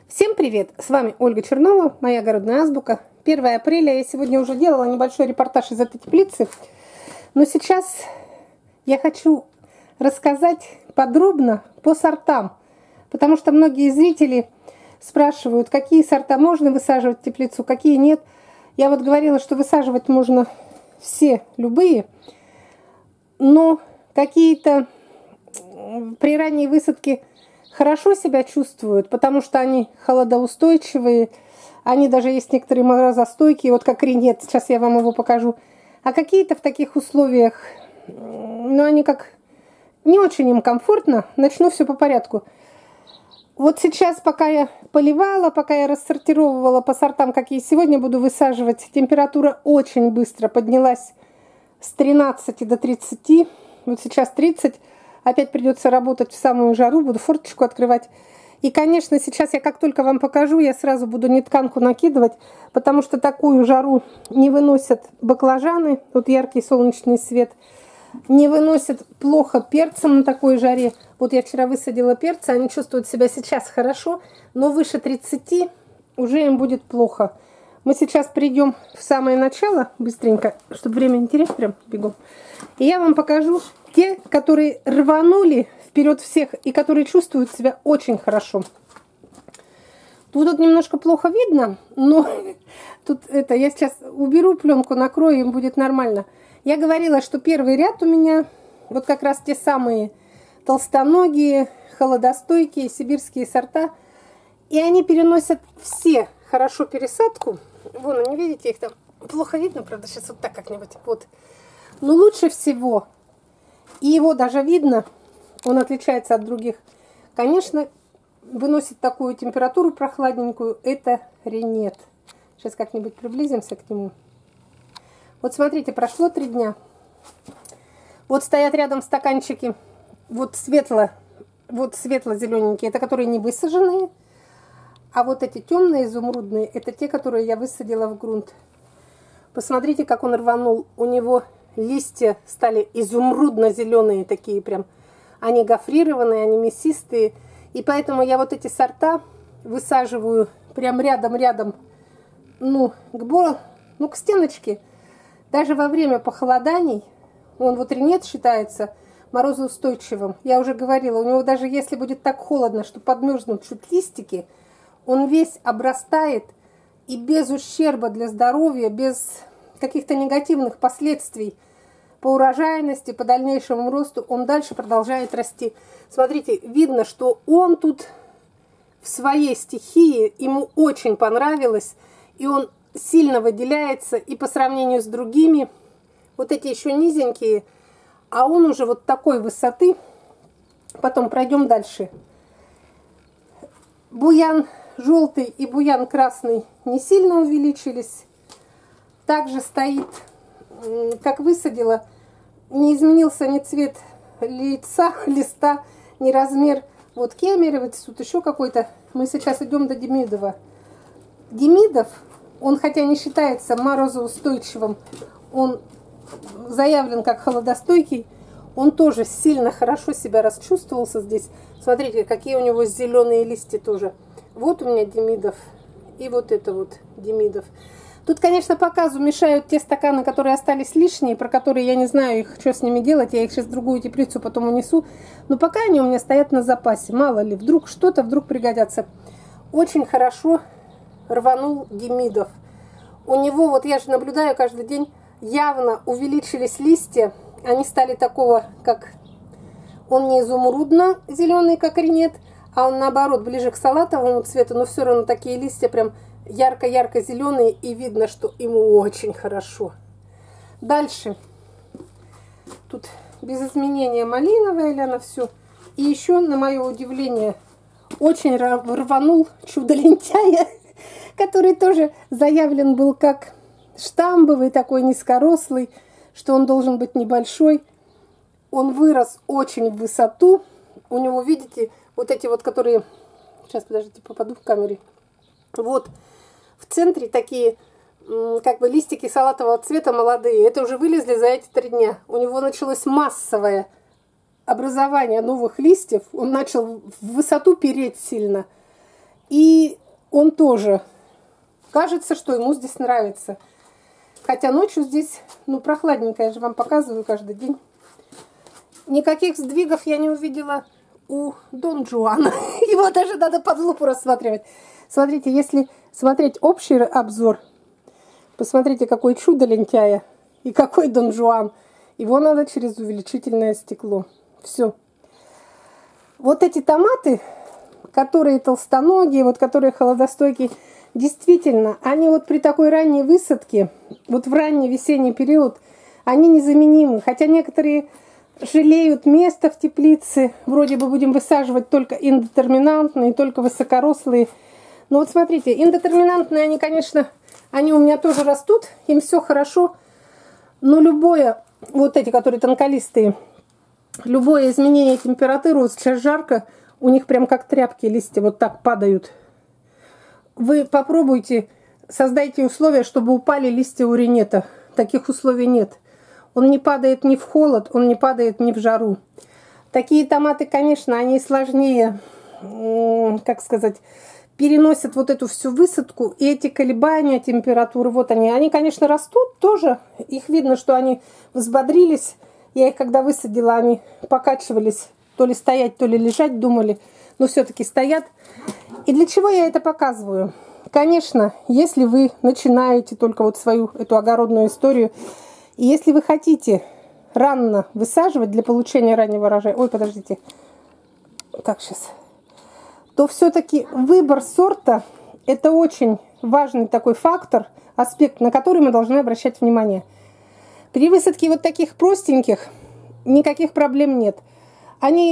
Всем привет! С вами Ольга Чернова, моя огородная азбука. 1 апреля. Я сегодня уже делала небольшой репортаж из этой теплицы. Но сейчас я хочу рассказать подробно по сортам. Потому что многие зрители спрашивают, какие сорта можно высаживать в теплицу, какие нет. Я вот говорила, что высаживать можно все, любые. Но какие-то при ранней высадке хорошо себя чувствуют, потому что они холодоустойчивые, они даже есть некоторые морозостойкие, вот как ринет, сейчас я вам его покажу. А какие-то в таких условиях, ну они как не очень им комфортно. Начну все по порядку. Вот сейчас, пока я поливала, пока я рассортировывала по сортам, какие сегодня буду высаживать, температура очень быстро поднялась с 13 до 30, вот сейчас 30. Опять придется работать в самую жару, буду форточку открывать. И, конечно, сейчас я как только вам покажу, я сразу буду нетканку накидывать, потому что такую жару не выносят баклажаны, тут яркий солнечный свет, не выносят плохо перцем на такой жаре. Вот я вчера высадила перцы, они чувствуют себя сейчас хорошо, но выше 30 уже им будет плохо. Мы сейчас придем в самое начало, быстренько, чтобы время не терять, прям бегом. И я вам покажу те, которые рванули вперед всех и которые чувствуют себя очень хорошо. Тут немножко плохо видно, но тут это я сейчас уберу пленку, накрою, им будет нормально. Я говорила, что первый ряд у меня вот как раз те самые толстоногие, холодостойкие, сибирские сорта. И они переносят все хорошо пересадку. Вон они, видите, их там плохо видно, правда, сейчас вот так как-нибудь. Вот. Но лучше всего, и его даже видно, он отличается от других, конечно, выносит такую температуру прохладненькую, это ринет. Сейчас как-нибудь приблизимся к нему. Вот смотрите, прошло 3 дня. Вот стоят рядом стаканчики, вот светло-зелененькие, это которые не высаженные. А вот эти темные изумрудные, это те, которые я высадила в грунт. Посмотрите, как он рванул. У него листья стали изумрудно-зеленые такие прям. Они гофрированные, они мясистые. И поэтому я вот эти сорта высаживаю прям рядом-рядом, к стеночке. Даже во время похолоданий, он вот ринет считается морозоустойчивым. Я уже говорила, у него даже если будет так холодно, что подмерзнут чуть листики, он весь обрастает и без ущерба для здоровья, без каких-то негативных последствий по урожайности, по дальнейшему росту, он дальше продолжает расти. Смотрите, видно, что он тут в своей стихии, ему очень понравилось, и он сильно выделяется и по сравнению с другими. Вот эти еще низенькие, а он уже вот такой высоты. Потом пройдем дальше. Буян желтый и буян красный не сильно увеличились. Также стоит, как высадила, не изменился ни цвет листа, ни размер. Вот кемеровец, тут еще какой-то. Мы сейчас идем до Демидова. Демидов, он хотя не считается морозоустойчивым, он заявлен как холодостойкий, он тоже сильно хорошо себя расчувствовался здесь. Смотрите, какие у него зеленые листья тоже. Вот у меня Демидов и вот это вот Демидов. Тут, конечно, показу мешают те стаканы, которые остались лишние, про которые я не знаю, что с ними делать. Я их сейчас в другую теплицу потом унесу. Но пока они у меня стоят на запасе. Мало ли, вдруг что-то пригодятся. Очень хорошо рванул Демидов. У него, вот я же наблюдаю каждый день, явно увеличились листья. Они стали такого, как... Он не изумрудно-зеленый, как ринет, а он, наоборот, ближе к салатовому цвету. Но все равно такие листья прям ярко-ярко зеленые, и видно, что ему очень хорошо. Дальше. Тут без изменения малиновая ляна, все. И еще, на мое удивление, очень рванул чудо-лентяя, который тоже заявлен был как штамбовый, такой низкорослый, что он должен быть небольшой. Он вырос очень в высоту. У него, видите, вот эти вот, которые... Сейчас, подождите, попаду в камеру. Вот. В центре такие, как бы, листики салатового цвета молодые. Это уже вылезли за эти 3 дня. У него началось массовое образование новых листьев. Он начал в высоту переть сильно. И он тоже. Кажется, что ему здесь нравится. Хотя ночью здесь, ну, прохладненько, я же вам показываю каждый день. Никаких сдвигов я не увидела у Дон Жуана. Его даже надо под лупу рассматривать. Смотрите, если смотреть общий обзор, посмотрите, какое чудо лентяя и какой Дон Жуан. Его надо через увеличительное стекло. Все. Вот эти томаты, которые толстоногие, вот которые холодостойкие, действительно, они вот при такой ранней высадке, вот в ранний весенний период, они незаменимы. Хотя некоторые жалеют место в теплице, вроде бы будем высаживать только индетерминантные, только высокорослые. Но вот смотрите, индетерминантные, они, конечно, они у меня тоже растут, им все хорошо, но любое, вот эти, которые тонколистые, любое изменение температуры, вот сейчас жарко, у них прям как тряпки листья вот так падают. Вы попробуйте, создайте условия, чтобы упали листья уринета. Таких условий нет. Он не падает ни в холод, он не падает ни в жару. Такие томаты, конечно, они сложнее, как сказать, переносят вот эту всю высадку. И эти колебания температуры, вот они, конечно, растут тоже. Их видно, что они взбодрились. Я их, когда высадила, они покачивались. То ли стоять, то ли лежать, думали. Но все-таки стоят. И для чего я это показываю? Конечно, если вы начинаете только вот свою эту огородную историю, и если вы хотите рано высаживать для получения раннего урожая, ой, подождите, так сейчас, то все-таки выбор сорта – это очень важный такой фактор, аспект, на который мы должны обращать внимание. При высадке вот таких простеньких никаких проблем нет. Они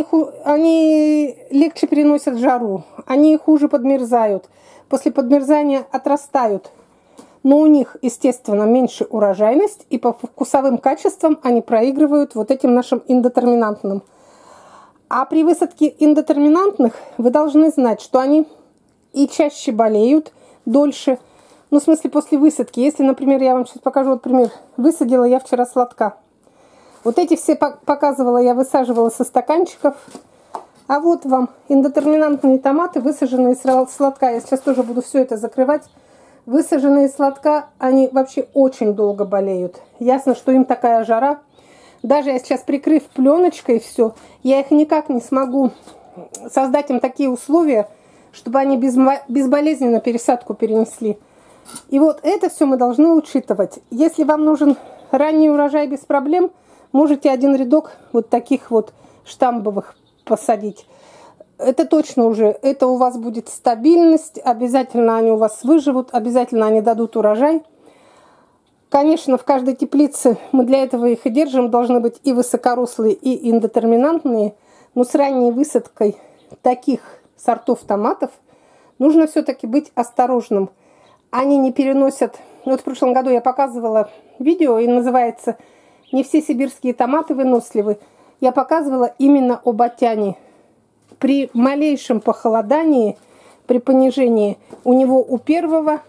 легче переносят жару, они хуже подмерзают, после подмерзания отрастают. Но у них, естественно, меньше урожайность, и по вкусовым качествам они проигрывают вот этим нашим индетерминантным. А при высадке индетерминантных вы должны знать, что они и чаще болеют, дольше. Ну, в смысле, после высадки. Если, например, я вам сейчас покажу, вот пример. Высадила я вчера сладка. Вот эти все показывала, я высаживала со стаканчиков. А вот вам индетерминантные томаты, высаженные с сладка. Я сейчас тоже буду все это закрывать. Высаженные сладка, они вообще очень долго болеют. Ясно, что им такая жара. Даже я сейчас, прикрыв пленочкой все, я их никак не смогу создать им такие условия, чтобы они безболезненно пересадку перенесли. И вот это все мы должны учитывать. Если вам нужен ранний урожай без проблем, можете один рядок вот таких вот штамбовых посадить. Это точно уже, это у вас будет стабильность, обязательно они у вас выживут, обязательно они дадут урожай. Конечно, в каждой теплице, мы для этого их и держим, должны быть и высокорослые, и индетерминантные. Но с ранней высадкой таких сортов томатов нужно все-таки быть осторожным. Они не переносят... Вот в прошлом году я показывала видео, и называется «Не все сибирские томаты выносливы». Я показывала именно о батяне. При малейшем похолодании, при понижении, у него у первого...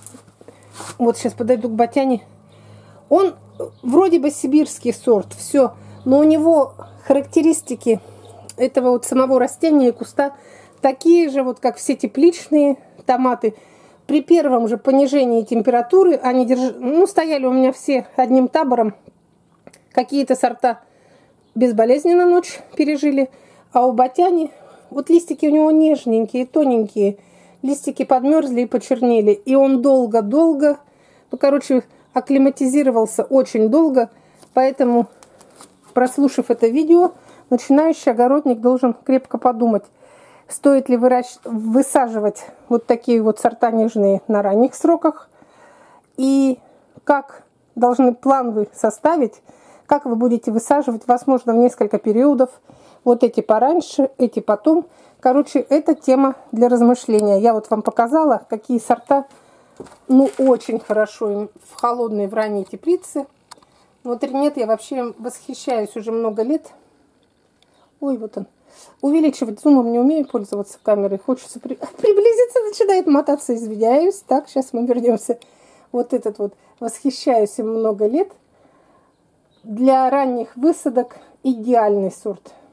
Вот сейчас подойду к батяне. Он вроде бы сибирский сорт, все, но у него характеристики этого вот самого растения и куста такие же, вот как все тепличные томаты. При первом же понижении температуры они стояли у меня все одним табором. Какие-то сорта безболезненно ночь пережили, а у батяни вот листики у него нежненькие, тоненькие. Листики подмерзли и почернели. И он долго-долго, акклиматизировался очень долго. Поэтому, прослушав это видео, начинающий огородник должен крепко подумать, стоит ли высаживать вот такие вот сорта нежные на ранних сроках. И как должны план вы составить, как вы будете высаживать, возможно, в несколько периодов. Вот эти пораньше, эти потом. Это тема для размышления. Я вот вам показала, какие сорта, очень хорошо им в холодной, в ранней теплице. Вот ренет я вообще восхищаюсь уже много лет. Ой, вот он. Увеличивать зумом не умею пользоваться камерой. Хочется приблизиться, начинает мотаться. Извиняюсь. Так, сейчас мы вернемся. Вот этот вот. Восхищаюсь им много лет. Для ранних высадок идеальный сорт.